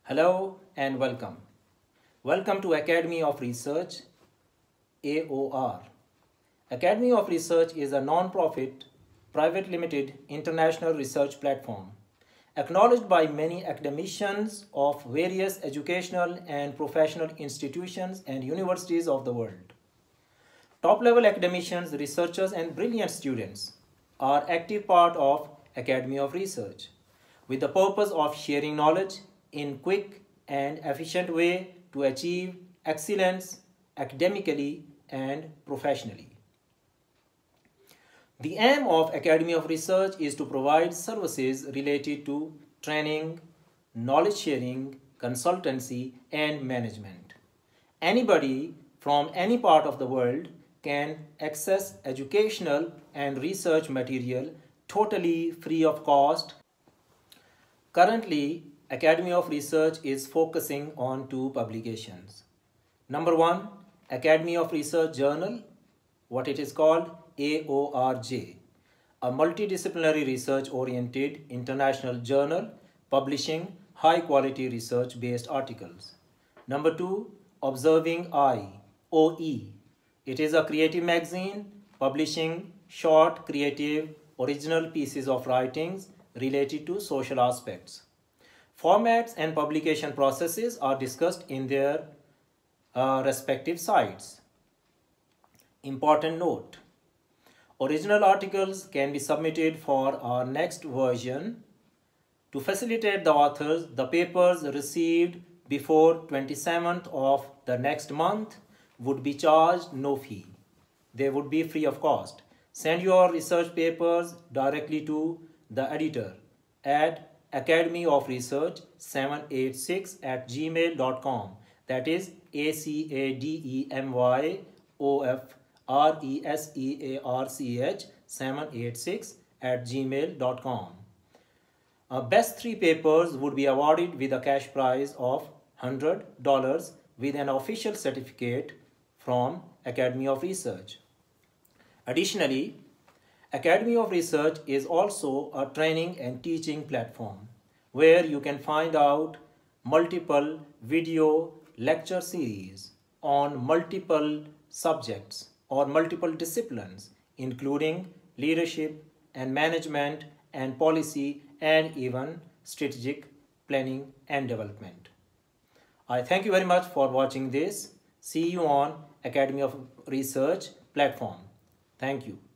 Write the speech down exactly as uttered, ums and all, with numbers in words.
Hello and welcome. Welcome to Academy of Research, A O R. Academy of Research is a non-profit, private limited international research platform acknowledged by many academicians of various educational and professional institutions and universities of the world. Top-level academicians, researchers, and brilliant students are active part of Academy of Research with the purpose of sharing knowledge in quick and efficient way to achieve excellence academically and professionally. The aim of Academy of Research is to provide services related to training, knowledge sharing, consultancy, and management. Anybody from any part of the world can access educational and research material totally free of cost. Currently, Academy of Research is focusing on two publications. Number one, Academy of Research Journal, what it is called A O R J, a multidisciplinary research-oriented international journal publishing high-quality research-based articles. Number two, Observing Eye, O E. It is a creative magazine publishing short, creative, original pieces of writings related to social aspects. Formats and publication processes are discussed in their uh, respective sites. Important note: original articles can be submitted for our next version. To facilitate the authors, the papers received before twenty-seventh of the next month would be charged no fee. They would be free of cost. Send your research papers directly to the editor at academy of research seven eight six at gmail dot com. That is A C A D E M Y O F R E S E A R C H seven eight six at gmail dot com. Uh, best three papers would be awarded with a cash prize of one hundred dollars with an official certificate from Academy of Research. Additionally, Academy of Research is also a training and teaching platform where you can find out multiple video lecture series on multiple subjects or multiple disciplines, including leadership and management and policy and even strategic planning and development. I thank you very much for watching this. See you on Academy of Research platform. Thank you.